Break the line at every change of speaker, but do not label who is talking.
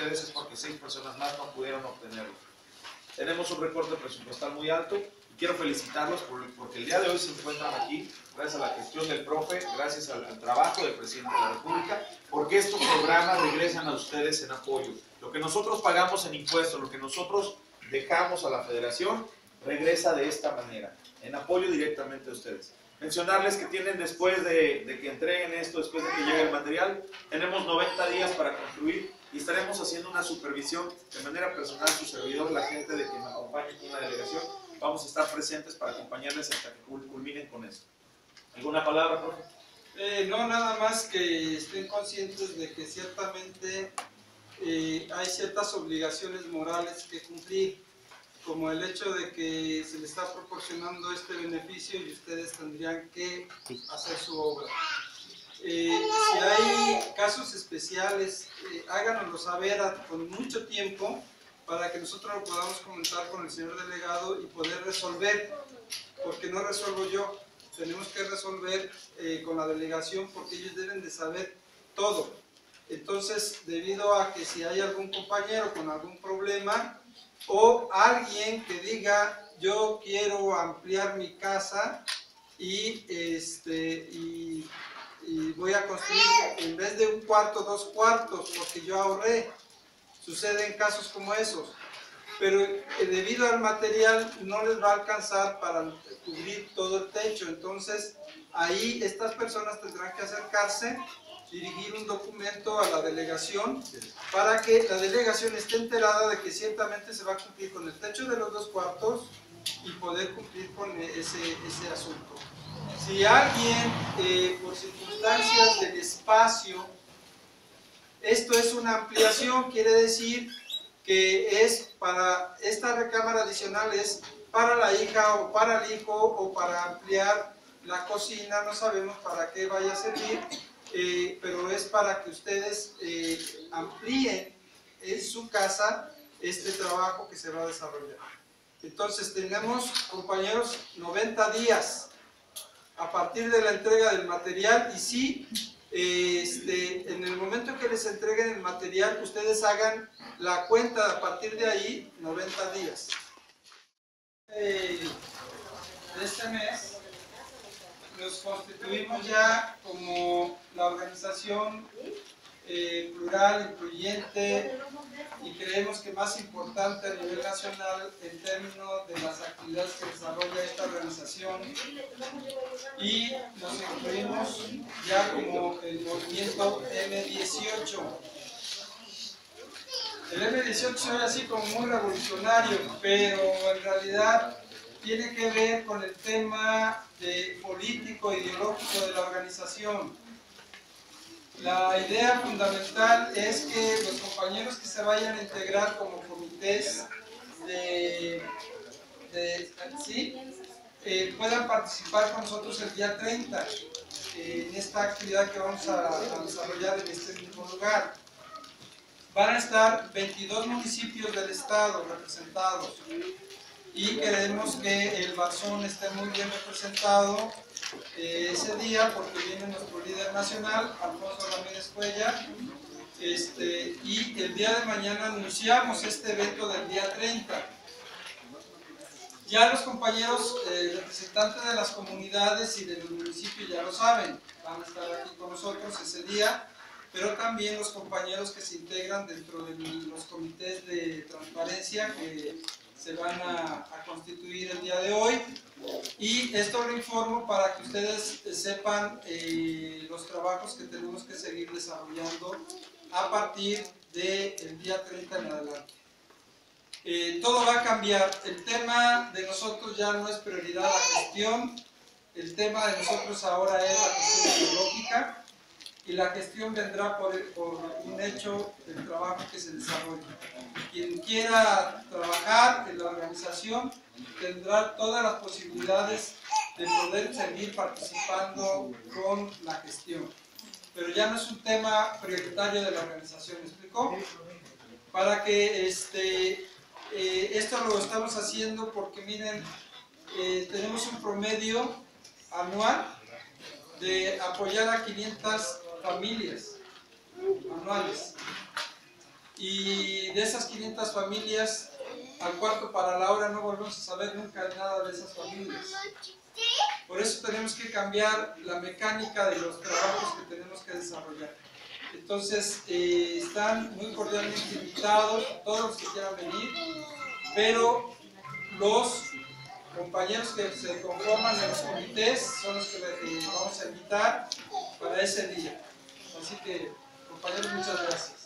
ustedes es porque 6 personas más no pudieron obtenerlo. Tenemos un recorte presupuestal muy alto y quiero felicitarlos porque el día de hoy se encuentran aquí gracias a la gestión del profe, gracias al trabajo del presidente de la República, porque estos programas regresan a ustedes en apoyo. Lo que nosotros pagamos en impuestos, lo que nosotros dejamos a la federación, regresa de esta manera, en apoyo directamente a ustedes. Mencionarles que tienen después de que entreguen esto, después de que llegue el material, tenemos 90 días para concluir y estaremos haciendo una supervisión de manera personal, su servidor, la gente de que me acompañe con la delegación, vamos a estar presentes para acompañarles hasta que culminen con esto. ¿Alguna palabra, profe?
No, nada más que estén conscientes de que ciertamente hay ciertas obligaciones morales que cumplir, como el hecho de que se les está proporcionando este beneficio y ustedes tendrían que hacer su obra. Si hay casos especiales, háganoslo saber con mucho tiempo para que nosotros lo podamos comentar con el señor delegado y poder resolver, porque no resuelvo yo, tenemos que resolver con la delegación porque ellos deben de saber todo. Entonces, debido a que si hay algún compañero con algún problema, o alguien que diga yo quiero ampliar mi casa y voy a construir en vez de 1 cuarto, 2 cuartos porque yo ahorré. Suceden casos como esos, pero debido al material no les va a alcanzar para cubrir todo el techo. Entonces ahí estas personas tendrán que acercarse, dirigir un documento a la delegación para que la delegación esté enterada de que ciertamente se va a cumplir con el techo de los 2 cuartos y poder cumplir con ese asunto. Si alguien, por circunstancias del espacio, esto es una ampliación, quiere decir que es para esta recámara adicional, es para la hija o para el hijo o para ampliar la cocina, no sabemos para qué vaya a servir. Pero es para que ustedes amplíen en su casa este trabajo que se va a desarrollar. Entonces tenemos, compañeros, 90 días a partir de la entrega del material y sí, en el momento que les entreguen el material, ustedes hagan la cuenta a partir de ahí, 90 días. De este mes nos constituimos ya como la organización plural, incluyente y creemos que más importante a nivel nacional en términos de las actividades que desarrolla esta organización, y nos incluimos ya como el movimiento M18. El M18 se ve así como muy revolucionario, pero en realidad tiene que ver con el tema político e ideológico de la organización. La idea fundamental es que los compañeros que se vayan a integrar como comités puedan participar con nosotros el día 30 en esta actividad que vamos a desarrollar en este mismo lugar. Van a estar 22 municipios del estado representados y queremos que el Barzón esté muy bien representado ese día porque viene nuestro líder nacional, Alfonso Ramírez Cuellar, y el día de mañana anunciamos este evento del día 30. Ya los compañeros representantes de las comunidades y de los municipios ya lo saben, van a estar aquí con nosotros ese día, pero también los compañeros que se integran dentro de los comités de transparencia que se van a constituir el día de hoy, y esto lo informo para que ustedes sepan los trabajos que tenemos que seguir desarrollando a partir del día 30 en adelante. Todo va a cambiar, el tema de nosotros ya no es prioridad la gestión, el tema de nosotros ahora es la gestión ideológica, y la gestión vendrá por un hecho del trabajo que se desarrolla. Quien quiera trabajar en la organización tendrá todas las posibilidades de poder seguir participando con la gestión. Pero ya no es un tema prioritario de la organización, ¿me explicó? Para que esto lo estamos haciendo porque miren, tenemos un promedio anual de apoyar a 500 familias anuales y de esas 500 familias, al cuarto para la hora no volvemos a saber nunca nada de esas familias. Por eso tenemos que cambiar la mecánica de los trabajos que tenemos que desarrollar. Entonces, están muy cordialmente invitados todos los que quieran venir, pero los compañeros que se conforman en los comités son los que les vamos a invitar para ese día. Así que, compañeros, muchas gracias.